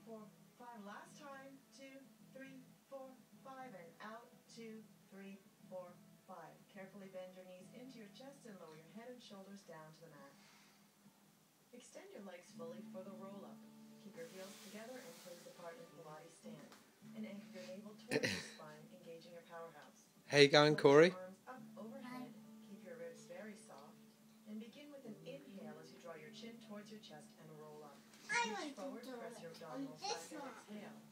4, 5. Last time. 2, 3, 4, 5. And out. 2, 3, 4, 5. Carefully bend your knees into your chest and lower your head and shoulders down to the mat. Extend your legs fully for the roll-up. Keep your heels together and toes apart in Pilates stance. And anchor your navel towards your spine, engaging your powerhouse. How you going, Corey? Arms up overhead. Keep your ribs very soft. And begin with an inhale as you draw your chin towards your chest and roll up. Reach forward, press your abdominals back and exhale.